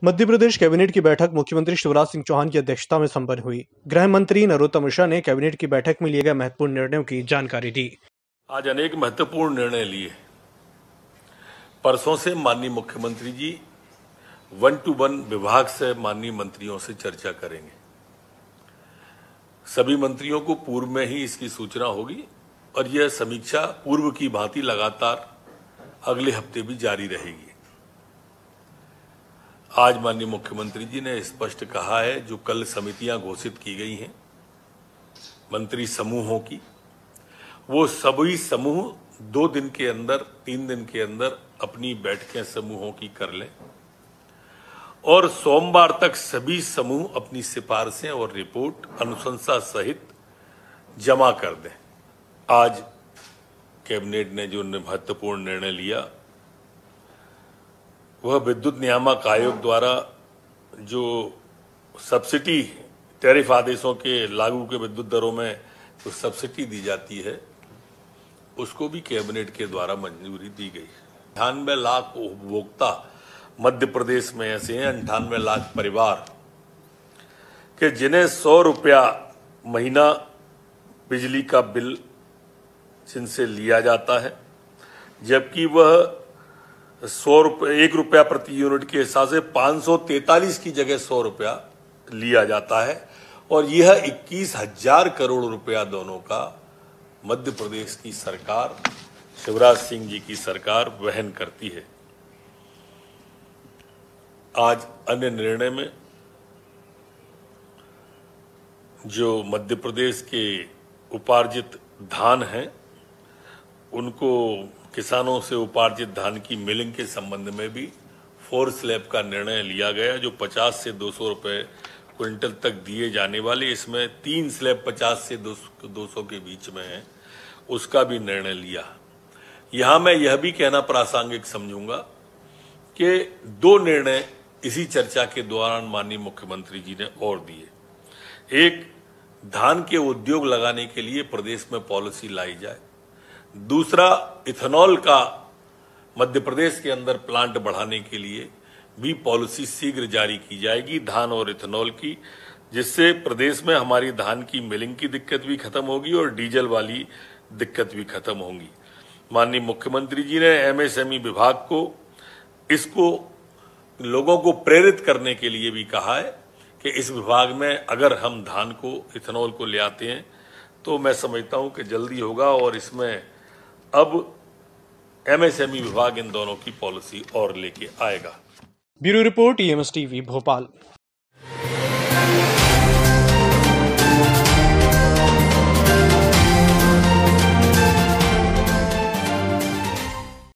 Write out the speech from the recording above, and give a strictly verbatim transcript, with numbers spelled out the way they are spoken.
Madhya Pradesh cabinet की बैठक मुख्यमंत्री शिवराज सिंह चौहान की अध्यक्षता में संपन्न हुई। गृह मंत्री नरोत्तम मिश्रा ने कैबिनेट की बैठक में लिए गए महत्वपूर्ण निर्णयों की जानकारी दी। आज अनेक महत्वपूर्ण निर्णय लिए। परसों से माननीय मुख्यमंत्री जी वन टू वन विभाग से माननीय मंत्रियों से चर्चा करेंगे। सभी मंत्रियों को पूर्व में ही इसकी सूचना होगी और यह समीक्षा पूर्व की भांति लगातार अगले हफ्ते भी जारी रहेगी। आज माननीय मुख्यमंत्री जी ने स्पष्ट कहा है, जो कल समितियां घोषित की गई हैं मंत्री समूहों की, वो सभी समूह दो दिन के अंदर, तीन दिन के अंदर अपनी बैठकें समूहों की कर लें और सोमवार तक सभी समूह अपनी सिफारिशें और रिपोर्ट अनुशंसा सहित जमा कर दें। आज कैबिनेट ने जो महत्वपूर्ण निर्णय लिया वह विद्युत नियामक आयोग द्वारा जो सब्सिडी टैरिफ आदेशों के लागू के विद्युत दरों में जो सब्सिडी दी जाती है उसको भी कैबिनेट के द्वारा मंजूरी दी गई। अंठानवे लाख उपभोक्ता मध्य प्रदेश में ऐसे हैं, अंठानवे लाख परिवार के जिन्हें सौ रुपया महीना बिजली का बिल जिनसे लिया जाता है, जबकि वह सौ रुपये एक रुपया प्रति यूनिट के हिसाब से पाँच सौ तैंतालीस की जगह सौ रुपया लिया जाता है और यह इक्कीस हजार करोड़ रुपया दोनों का मध्य प्रदेश की सरकार, शिवराज सिंह जी की सरकार वहन करती है। आज अन्य निर्णय में जो मध्य प्रदेश के उपार्जित धान हैं उनको किसानों से उपार्जित धान की मिलिंग के संबंध में भी फोर स्लैब का निर्णय लिया गया, जो पचास से दो सौ रुपए क्विंटल तक दिए जाने वाले, इसमें तीन स्लैब पचास से दो सौ के बीच में है, उसका भी निर्णय लिया। यहां मैं यह भी कहना प्रासंगिक समझूंगा कि दो निर्णय इसी चर्चा के दौरान माननीय मुख्यमंत्री जी ने और दिए। एक, धान के उद्योग लगाने के लिए प्रदेश में पॉलिसी लाई जाए। दूसरा, इथेनॉल का मध्य प्रदेश के अंदर प्लांट बढ़ाने के लिए भी पॉलिसी शीघ्र जारी की जाएगी, धान और इथेनॉल की, जिससे प्रदेश में हमारी धान की मिलिंग की दिक्कत भी खत्म होगी और डीजल वाली दिक्कत भी खत्म होगी। माननीय मुख्यमंत्री जी ने एमएसएमई विभाग को इसको लोगों को प्रेरित करने के लिए भी कहा है कि इस विभाग में अगर हम धान को, इथेनॉल को ले आते हैं तो मैं समझता हूं कि जल्दी होगा और इसमें अब एमएसएमई विभाग इन दोनों की पॉलिसी और लेके आएगा। Bureau report, EMS TV Bhopal.